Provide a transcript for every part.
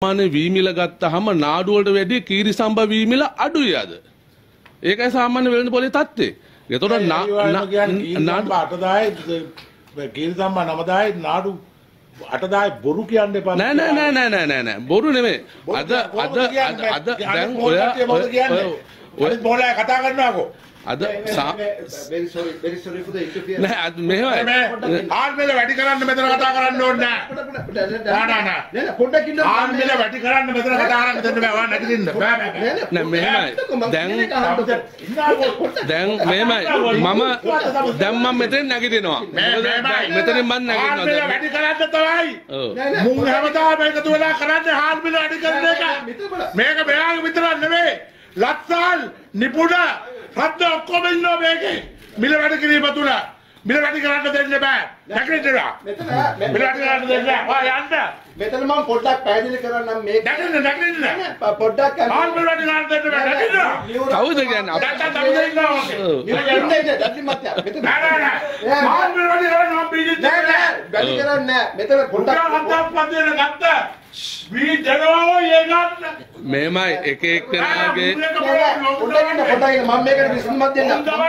මානේ වීමිල ගත්තාම නාඩු වලට වැඩි කීරිසම්බ වීමිල අඩුයි අද. ඒකයි සාමාන්‍ය වෙළඳ පොලේ තත්ත්වය. ඒතකොට නාඩු 8000යි කීරිසම්බ 9000යි නාඩු 8000යි බොරු කියන්න එපා. නෑ බොරු නෙමෙයි. අද දැන් ඔය මොලේ කතා කරනවාකෝ. අද very sorry for the interference. නෑ අද මෙහෙමයි. ආල් මෙල වැඩි කරන්න මෙතන කතා කරන්න ඕනේ නෑ. නෑ පොඩ්ඩක් ඉන්න. ආල් මෙල වැඩි කරන්න මෙතන කතා කරන්න දෙන්න බෑ. වා නැගිටින්න. නෑ මෙහෙමයි. දැන් මෙහෙමයි. මම මෙතෙන් නැගිටිනවා. මෙතනින් මම නැගිටිනවා. ආල් මෙල වැඩි කරන්න තමයි. මුන් හැමදාම එකතු වෙලා කරන්නේ ආල් මෙල වැඩි කරන එක. මේක මෙයාගේ විතරක් නෙමෙයි. ලක්සල් නිපුණ රද්ද ඔක්කොම ඉන්නවා මේකේ. මිල වැඩි කිරීම තුල මිල වැඩි කරන්න දෙන්න බෑ. නැගිටිනවා. මිල වැඩි කරන්න දෙන්න බෑ. වා යන්න. මෙතන මම පොඩ්ඩක් පැහැදිලි කරන්නම් මේක. නැගිටින්න. පොඩ්ඩක් ආල් මෙල වැඩි කරන්න දෙන්න බෑ. නැගිටිනවා. කවුද කියන්නේ? දැන් තමයි ඉන්නවා. දඩලි මතය. මෙතන නෑ. ආල් මෙල වැඩි කරන්න මම බීජිත් නෑ වැඩි කරන්නේ නෑ. මෙතන පොඩ්ඩක් හත්පත් දෙන ගත්ත. වී දෙනවා ඒ ගන්න. මෙහෙමයි එක එක්කෙනාගේ පොඩ්ඩක් මම මේකට විසඳුමක් දෙන්නම්.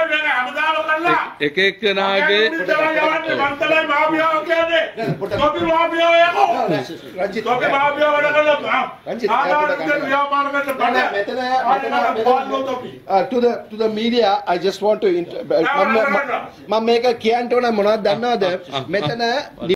එක එක්කෙනාගේ to the media I just want to මම මේක කියන්න ඕන මොනවද දන්නවද මෙතන